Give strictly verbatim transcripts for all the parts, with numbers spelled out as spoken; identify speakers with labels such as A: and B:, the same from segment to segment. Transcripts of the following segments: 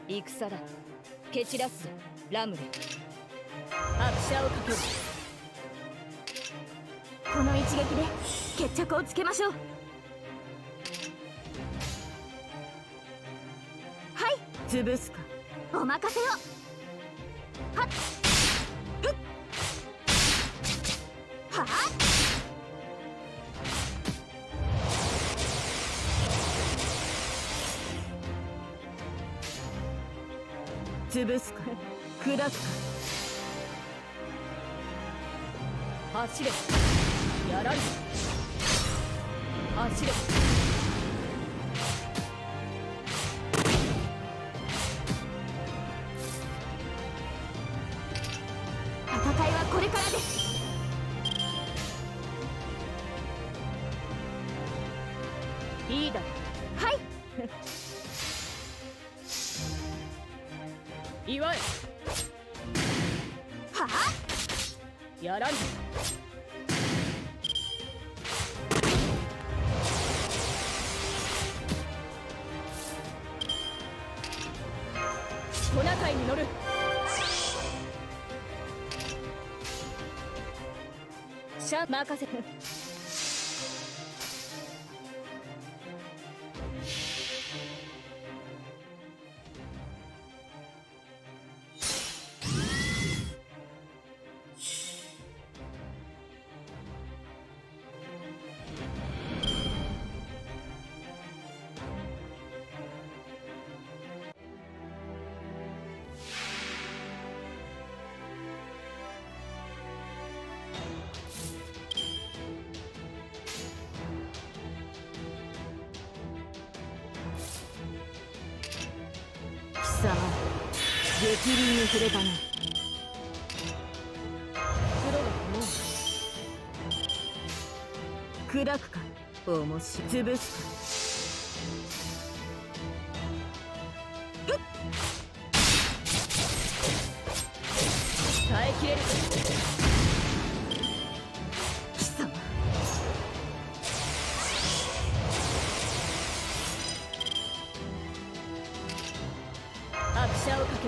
A: 戦だ。蹴散らすぞラムレ。拍車をかける。
B: この一撃で決着をつけましょう。はい、
C: 潰すか。
B: お任せを。はっふっはっ
C: 潰すか。砕くか。
A: 走れ。やられ。走れ。
B: 戦いはこれからです。
A: いいだろ。
B: はい。
A: 祝え。
B: は
A: あ。やらんぞ。トナカイに乗る。シャ任せ。
C: 貴様、激鱗に触れたな。
A: 黒がもう
C: 砕くか。面白い。潰すか。
A: 耐えきれる。
C: 貴様、
A: 拍車をかける。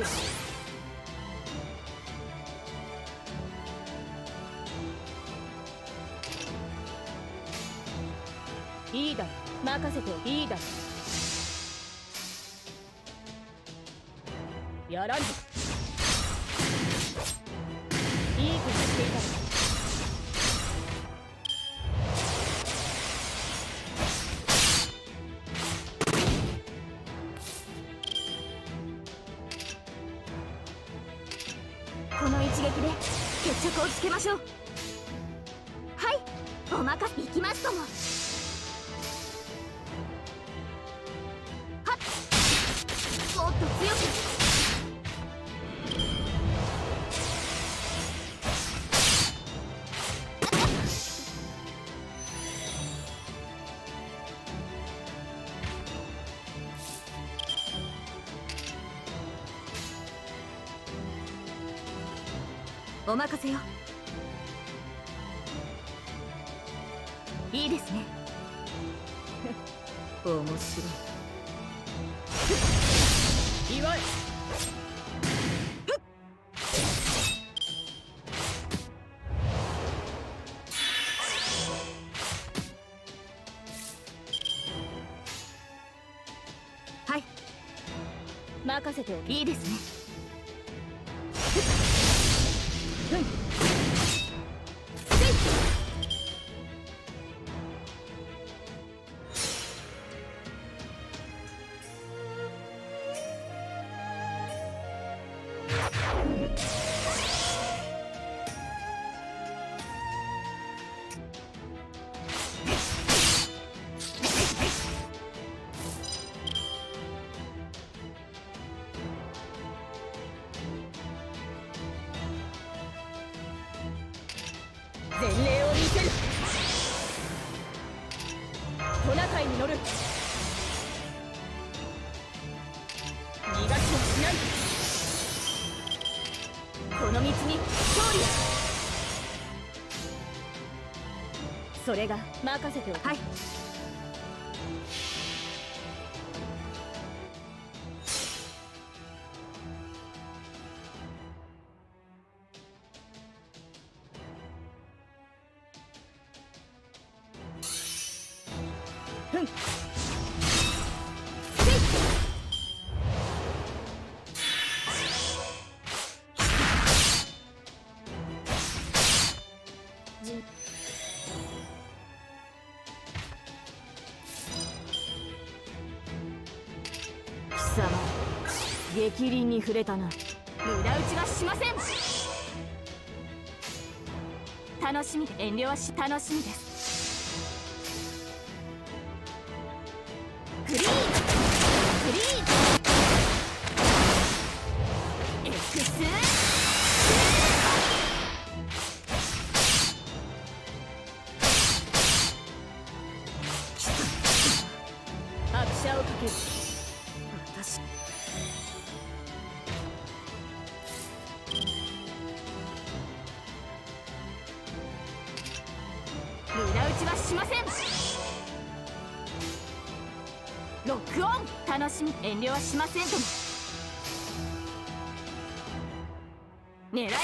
A: いいだろ。任せておいいだろ。やらんぞ。いいことしていた。
B: この一撃で決着をつけましょう。はい、お任せ。行きますとも。はっ、もっと強く。お任せよ。いいですね。
C: 面白い。
A: 祝え。
B: はい、
A: 任せておき。
B: いいですね。
A: うん。前例を見せる。トナカイに乗る。逃がしはしない。この道に勝利。それが任せておく。
B: はい、
A: ふん。
C: 貴様逆鱗に触れたな。
B: 無駄打ちはしません。楽しみ、遠慮はし楽しみです。フリーズフリーズエクス
C: 拍車をかける。私
B: 無駄打ちはしません。ロックオン。楽しみ、遠慮はしませんとも。狙い撃ちです。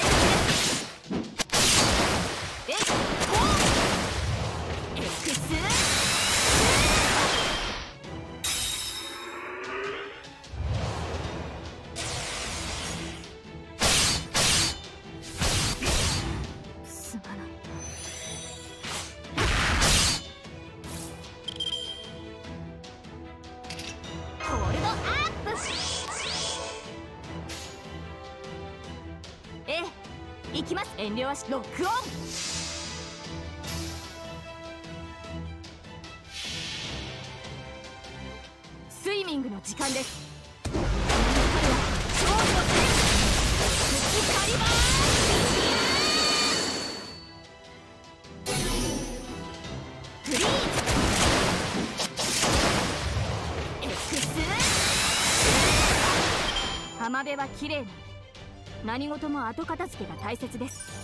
B: えっほーエクス
C: すまない。
B: ホールドアップ。ええ、行きます。遠慮はしロックオン。スイミングの時間です。彼は勝利の天使カリバーフリーズエクス浜辺は綺麗な。何事も後片付けが大切です。